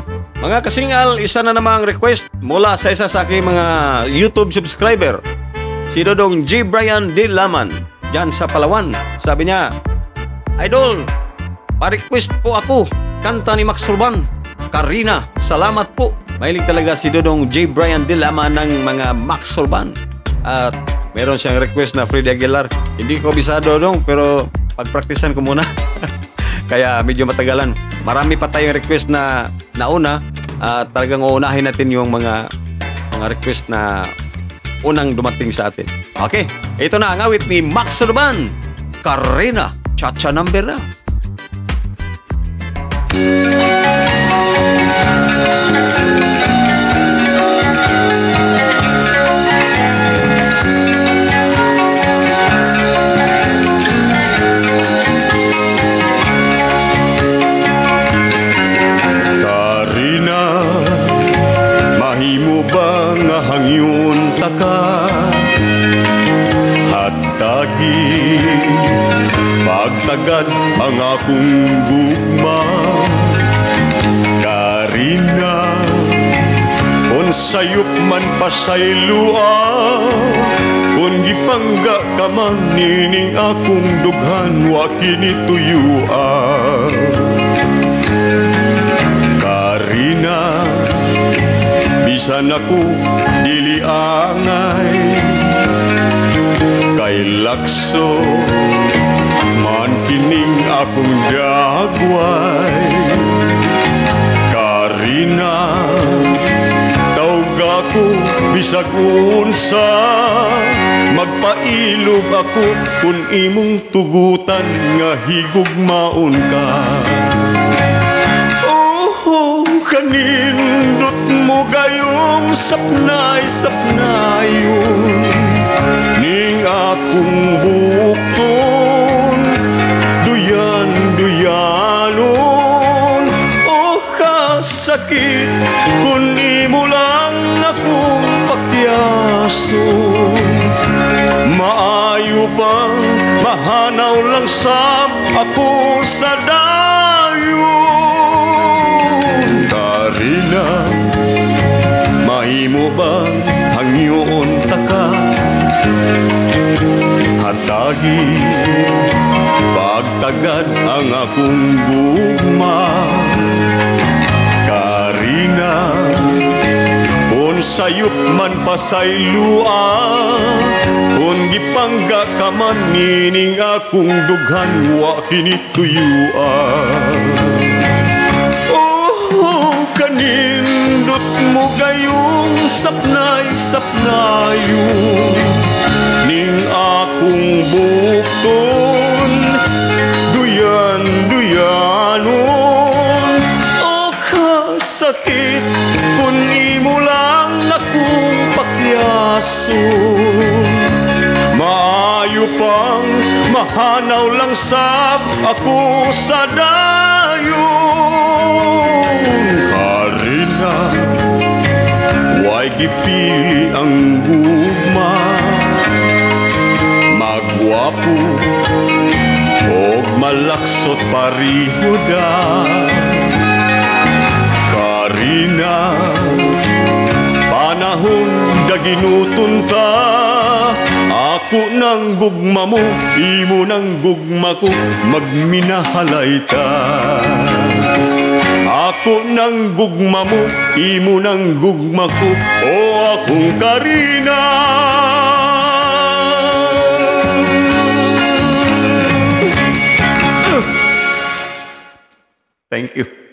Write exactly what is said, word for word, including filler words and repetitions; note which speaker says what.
Speaker 1: Mga kasingal, isa na namang request mula sa isa sa aking mga YouTube subscriber, si Dodong J. Brian D. Laman, dyan sa Palawan. Sabi niya, Idol, pa-request po ako, kanta ni Max Urban, Karina, salamat po. Mahilig talaga si Dodong J. Brian D. Laman ng mga Max Urban. At meron siyang request na Freddy Aguilar. Hindi ko bisado, Dodong, pero pagpraktisan ko muna. Kaya medyo matagalan. Marami pa tayong request na nauna. At uh, talagang uunahin natin yung mga mga request na unang dumating sa atin. Okay, ito na ang awit ni Max Urban, Karina, Cha-Cha number na.
Speaker 2: Hangyon taka hatagi pagtagad ang akong gugma Karina kon sayop man pasaylua kon gipangga ka man nining akong dughan wa kini tuyua Karina bisan ako dili angay kay lakso man kining akong dagway Karina tawag ako bisag unsa magpailog ako kun imong tugutan nga higugmaon ka oh kanindot mo gayong sapnay-sapnayon ning akong bukton duyan-duyanon o kasakit kun imo lang akong pakyason maayo bang mahanaw lang sab ako sa dayon Karina mahimo bang hangyoon taka hatagi pagtagad ang akong gugma Karina kun sayop man pasaylua kun gipangga ka man nining akong dughan wa kini tuyua oh kanindot mo gayong sapnay-sapnayon ning akong bukton duyan-duyanon o kasakit kun imo lang akong pakyason maayo pang mahanaw lang sab ako sa dayon Karina way gipili ang gugma magwapo og malaksot parihoda Karina panahon daginutun ta ako nang gugma mo imo nang gugma ko magminahalay ta ako nang gugma mo imo nang gugma ko o akong Karina
Speaker 1: Thank you.